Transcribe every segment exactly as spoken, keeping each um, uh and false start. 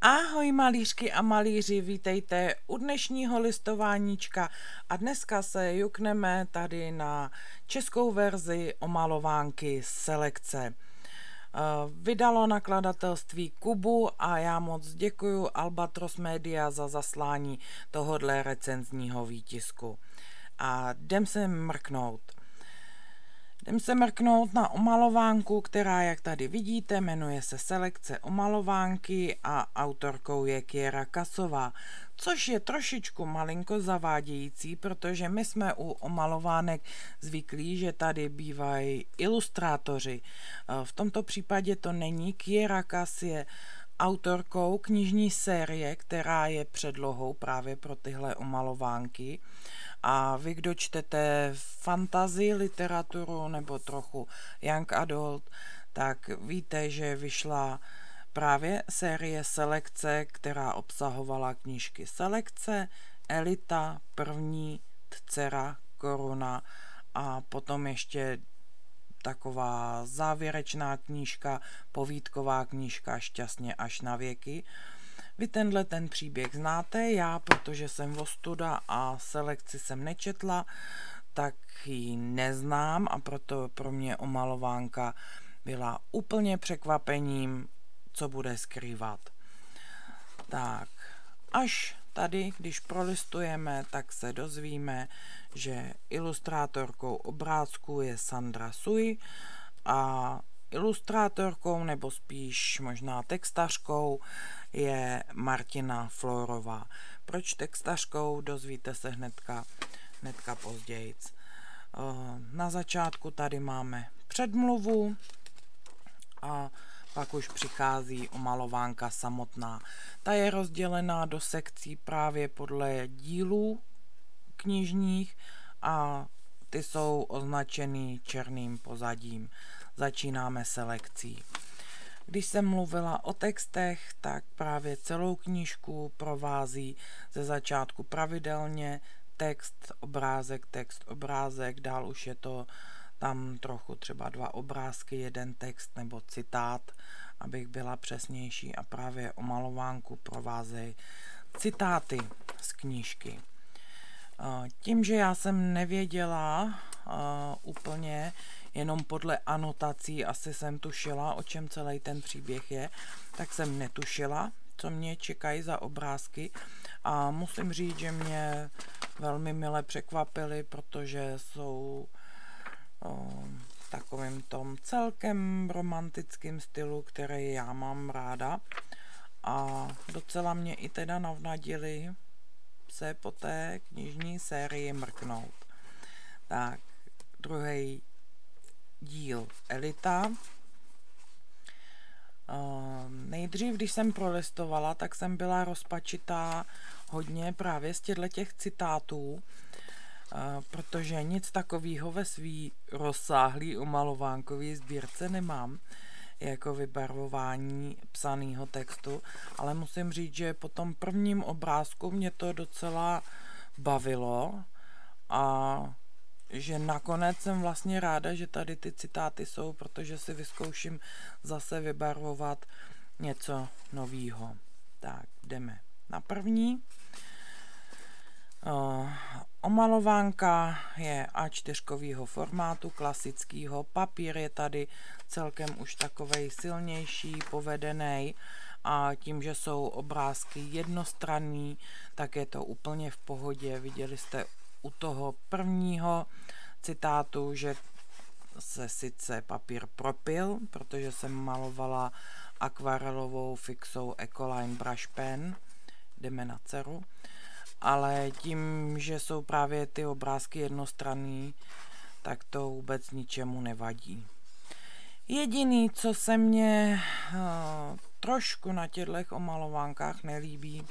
Ahoj malířky a malíři, vítejte u dnešního listováníčka a dneska se jukneme tady na českou verzi omalovánky Selekce. Vydalo nakladatelství Kubu a já moc děkuju Albatros Media za zaslání tohodle recenzního výtisku. A jdem se mrknout. Jdem se mrknout na omalovánku, která, jak tady vidíte, jmenuje se Selekce omalovánky a autorkou je Kiera Kasová, což je trošičku malinko zavádějící, protože my jsme u omalovánek zvyklí, že tady bývají ilustrátoři. V tomto případě to není. Kiera Kas je autorkou knižní série, která je předlohou právě pro tyhle omalovánky. A vy, kdo čtete fantasy, literaturu nebo trochu young adult, tak víte, že vyšla právě série Selekce, která obsahovala knížky Selekce, Elita, První, Dcera, Koruna a potom ještě taková závěrečná knížka, povídková knížka Šťastně až na věky. Vy tenhle ten příběh znáte, já, protože jsem ostuda a Selekci jsem nečetla, tak ji neznám a proto pro mě omalovánka byla úplně překvapením, co bude skrývat. Tak, až tady, když prolistujeme, tak se dozvíme, že ilustrátorkou obrázku je Sandra Sui a ilustrátorkou, nebo spíš možná textařkou, je Martina Florová. Proč textařkou, dozvíte se hnedka, hnedka později. Na začátku tady máme předmluvu a pak už přichází omalovánka samotná. Ta je rozdělená do sekcí právě podle dílů knižních a ty jsou označený černým pozadím. Začínáme selekcí. Když jsem mluvila o textech, tak právě celou knížku provází ze začátku pravidelně text, obrázek, text, obrázek, dál už je to tam trochu třeba dva obrázky, jeden text nebo citát, abych byla přesnější, a právě omalovánku provázejí citáty z knížky. Tím, že já jsem nevěděla uh, úplně, jenom podle anotací asi jsem tušila, o čem celý ten příběh je, tak jsem netušila, co mě čekají za obrázky, a musím říct, že mě velmi mile překvapily, protože jsou uh, v takovém tom celkem romantickém stylu, který já mám ráda, a docela mě i teda navnadili se po té knižní sérii mrknout. Tak, druhý díl Elita. Uh, nejdřív, když jsem prolistovala, tak jsem byla rozpačitá hodně právě z těch citátů, uh, protože nic takového ve svý rozsáhlý omalovánkový sbírce nemám, jako vybarvování psaného textu, ale musím říct, že po tom prvním obrázku mě to docela bavilo a že nakonec jsem vlastně ráda, že tady ty citáty jsou, protože si vyzkouším zase vybarvovat něco novýho. Tak, jdeme na první. Uh, omalovánka je á čtyři formátu, klasického. Papír je tady celkem už takovej silnější, povedený, a tím, že jsou obrázky jednostranný, tak je to úplně v pohodě. Viděli jste u toho prvního citátu, že se sice papír propil, protože jsem malovala akvarelovou fixou Ecoline Brush Pen, jdeme na dceru, ale tím, že jsou právě ty obrázky jednostranný, tak to vůbec ničemu nevadí. Jediný, co se mně uh, trošku na těchto omalovánkách nelíbí,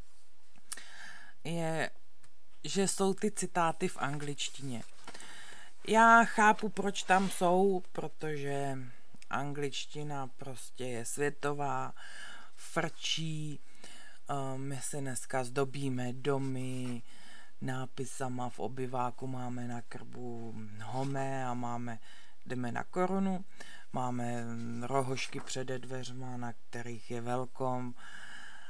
je, že jsou ty citáty v angličtině. Já chápu, proč tam jsou, protože angličtina prostě je světová, frčí, my si dneska zdobíme domy nápisama, v obyváku máme na krbu Home a máme, jdeme na Korunu, máme rohošky před dveřma, na kterých je welcome,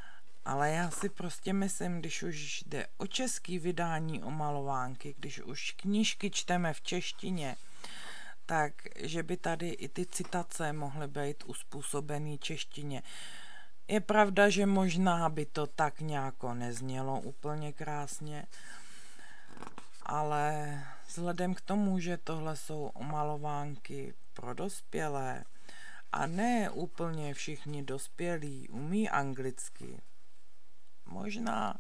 Ale já si prostě myslím, když už jde o český vydání omalovánky, když už knížky čteme v češtině, tak že by tady i ty citace mohly být uspůsobený češtině. Je pravda, že možná by to tak nějako neznělo úplně krásně, ale vzhledem k tomu, že tohle jsou omalovánky pro dospělé a ne úplně všichni dospělí umí anglicky, možná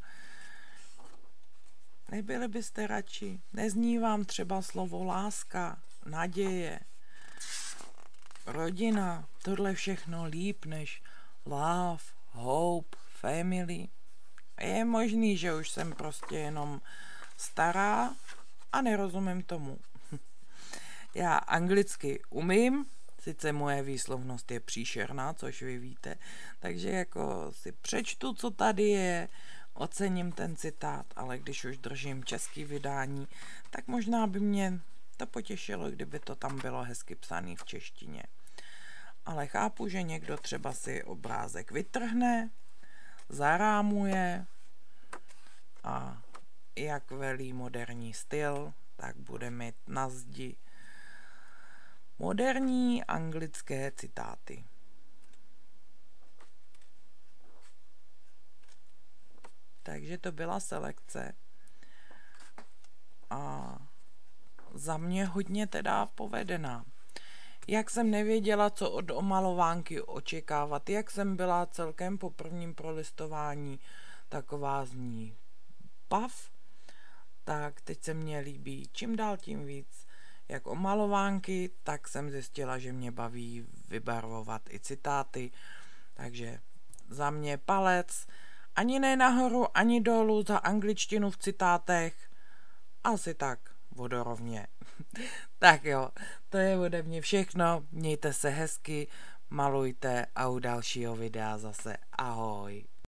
nebyli byste radši, nezní vám třeba slovo láska, naděje, rodina, tohle všechno líp než love, hope, family. Je možný, že už jsem prostě jenom stará a nerozumím tomu. Já anglicky umím, sice moje výslovnost je příšerná, což vy víte, takže jako si přečtu, co tady je, ocením ten citát, ale když už držím český vydání, tak možná by mě to potěšilo, kdyby to tam bylo hezky psaný v češtině. Ale chápu, že někdo třeba si obrázek vytrhne, zarámuje a jak velí moderní styl, tak bude mít na zdi moderní anglické citáty. Takže to byla selekce a za mě hodně teda povedená. Jak jsem nevěděla, co od omalovánky očekávat, jak jsem byla celkem po prvním prolistování taková z ní pav, tak teď se mně líbí čím dál tím víc jak omalovánky, tak jsem zjistila, že mě baví vybarvovat i citáty, takže za mě palec, ani ne nahoru, ani dolů za angličtinu v citátech, asi tak vodorovně. Tak jo, to je ode mě všechno, mějte se hezky, malujte a u dalšího videa zase ahoj.